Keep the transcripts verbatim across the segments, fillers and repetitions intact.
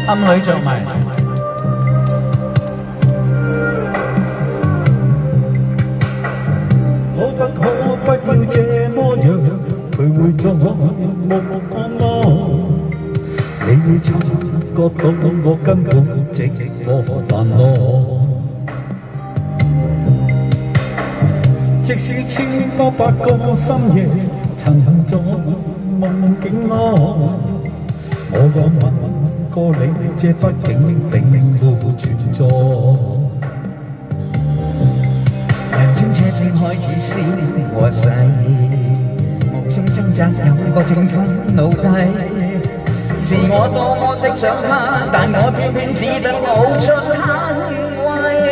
暗里着迷。 可不可不要這麼樣？佢會再目光我，你會察覺到我根本寂寞難耐。即使千多百個深夜曾在夢境內，我有問過你，這畢竟並沒存在。 人生車正開始燒和細，無聲掙扎有個正襟腦底。是我多麼的想他，但我偏偏只得無盡嘆謂。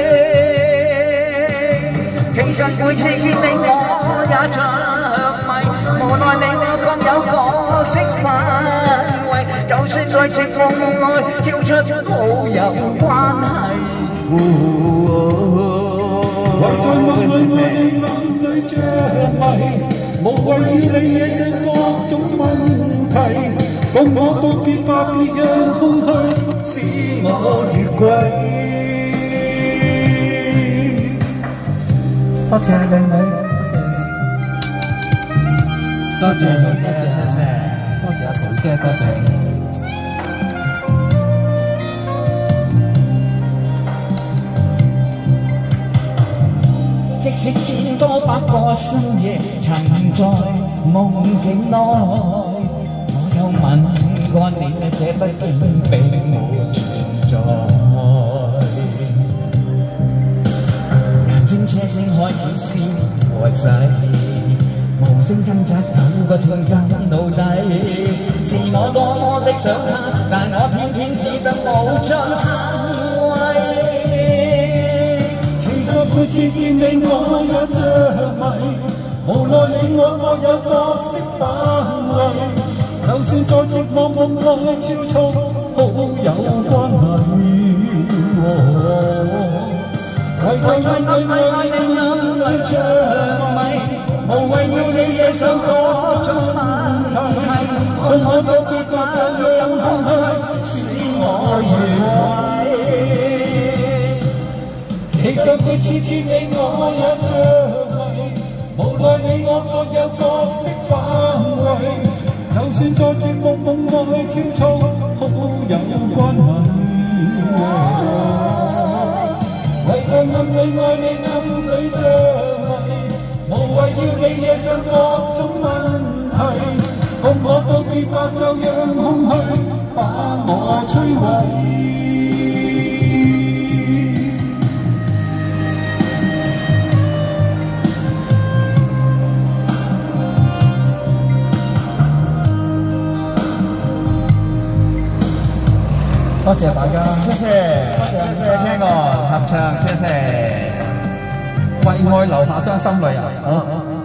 其實每次見你我也着迷，無奈你我各有角色範圍，就算在寂寞內超出好友關係。 還在夢裏愛你暗裏着迷，無謂與你惹上各種問題，共我道別吧，別讓空虛使我越軌。多謝靚女，多謝，多謝，多謝，謝謝，多謝阿桃姐，多謝。 即使千多百個深夜曾在夢境內，我有問過你，這畢竟並沒存在。人生車聲開始燒和細，無聲掙扎有個痛根到底。是我多麼的想他，但我偏偏只得無盡嘆謂。 每次見你我也着迷，無奈你我各有角色範圍，就算在寂寞夢內超速好友關係。為在暗裏愛你暗裏着迷，無謂要你惹上各種問題，共我道別吧，就讓空虛使我越軌。其實每次見你我也着迷，無奈你我各有角色範圍，就算在寂寞夢內超速好友關係。為在暗裏愛你暗裏着迷，無謂要你惹上各種問題，共我道別吧，就讓空虛把我摧毀。多謝大家，謝謝，謝謝聽我合唱，謝謝，為愛留下傷心淚啊！